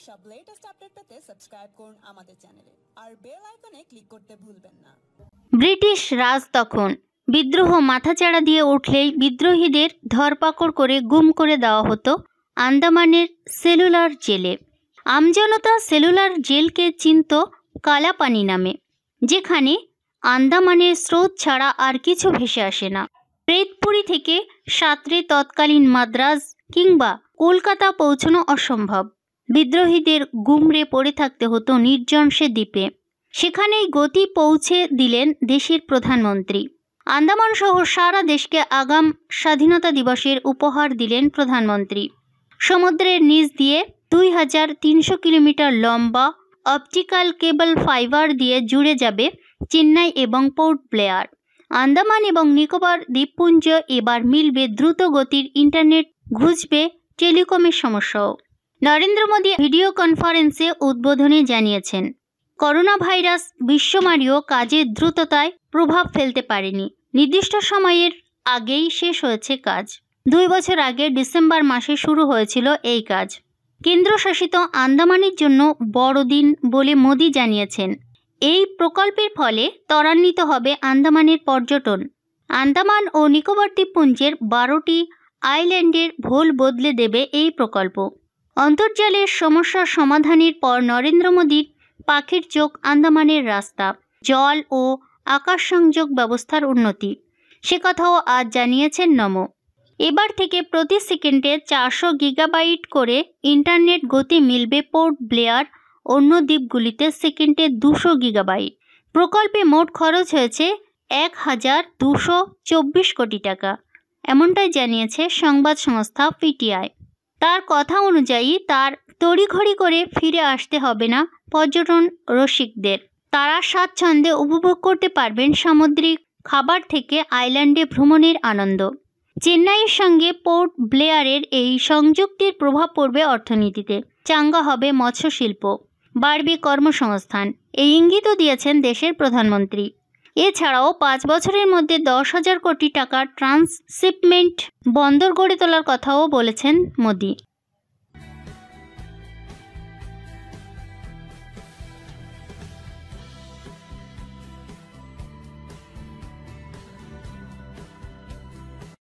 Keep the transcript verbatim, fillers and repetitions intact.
সব latest update পেতে subscribe করুন আমাদের চ্যানেলে আর বেল আইকনে ক্লিক করতে ভুলবেন না। ব্রিটিশ রাজ তখন বিদ্রোহ মাথাচাড়া দিয়ে উঠলেই বিদ্রোহীদের ধরপাকড় করে গুম করে দেওয়া হতো আন্দামানের সেলুলার জেলে। আমজনতা সেলুলার জেলকে চিনত কালাপানি নামে, যেখানে আন্দামানের স্রোত ছাড়া আর কিছু ভেসে আসে না। প্রেতপুরী থেকে সাঁতরে তৎকালীন মাদ্রাজ কিংবা কলকাতা পৌঁছানো অসম্ভব। বিদ্রোহীদের গুমরে পড়ে থাকতে হতো নির্জন সে দ্বীপে। সেখানেই গতি পৌঁছে দিলেন দেশের প্রধানমন্ত্রী। আন্দামান সহ সারা দেশকে আগাম স্বাধীনতা দিবসের উপহার দিলেন প্রধানমন্ত্রী। সমুদ্রের নিচ দিয়ে দুই হাজার তিনশো কিলোমিটার লম্বা অপটিক্যাল কেবল ফাইবার দিয়ে জুড়ে যাবে চেন্নাই এবং পোর্ট ব্লেয়ার। আন্দামান এবং নিকোবর দ্বীপপুঞ্জ এবার মিলবে দ্রুত গতির ইন্টারনেট, ঘুচবে টেলিকমের সমস্যাও। নরেন্দ্র মোদী ভিডিও কনফারেন্সে উদ্বোধনে জানিয়েছেন, করোনা ভাইরাস বিশ্বমারীয় কাজের দ্রুততায় প্রভাব ফেলতে পারেনি। নির্দিষ্ট সময়ের আগেই শেষ হয়েছে কাজ। দুই বছর আগে ডিসেম্বর মাসে শুরু হয়েছিল এই কাজ। কেন্দ্রশাসিত আন্দামানের জন্য বড়দিন বলে মোদী জানিয়েছেন, এই প্রকল্পের ফলে ত্বরান্বিত হবে আন্দামানের পর্যটন। আন্দামান ও নিকোবর দ্বীপপুঞ্জের বারোটি আইল্যান্ডের ভোল বদলে দেবে এই প্রকল্প। অন্তর্জালের সমস্যার সমাধানের পর নরেন্দ্র মোদীর পাখির চোখ আন্দামানের রাস্তা, জল ও আকাশ সংযোগ ব্যবস্থার উন্নতি, সে কথাও আজ জানিয়েছেন নমো। এবার থেকে প্রতি সেকেন্ডে চারশো গিগাবাইট করে ইন্টারনেট গতি মিলবে পোর্ট ব্লেয়ার, অন্য দ্বীপগুলিতে সেকেন্ডে দুশো গিগাবাইট। প্রকল্পে মোট খরচ হয়েছে এক হাজার দুশো চব্বিশ কোটি টাকা, এমনটাই জানিয়েছে সংবাদ সংস্থা পিটিআই। তার কথা অনুযায়ী তার তড়িঘড়ি করে ফিরে আসতে হবে না পর্যটন রসিকদের। তারা স্বাচ্ছন্দ্যে উপভোগ করতে পারবেন সামুদ্রিক খাবার থেকে আইল্যান্ডে ভ্রমণের আনন্দ। চেন্নাইয়ের সঙ্গে পোর্ট ব্লেয়ারের এই সংযুক্তির প্রভাব পড়বে অর্থনীতিতে। চাঙ্গা হবে মৎস্য শিল্প, বাড়বে কর্মসংস্থান, এই ইঙ্গিতও দিয়েছেন দেশের প্রধানমন্ত্রী। এছাড়াও পাঁচ বছরের মধ্যে দশ হাজার কোটি টাকার ট্রান্সশিপমেন্ট বন্দর গড়ে তোলার কথাও বলেছেন মোদী।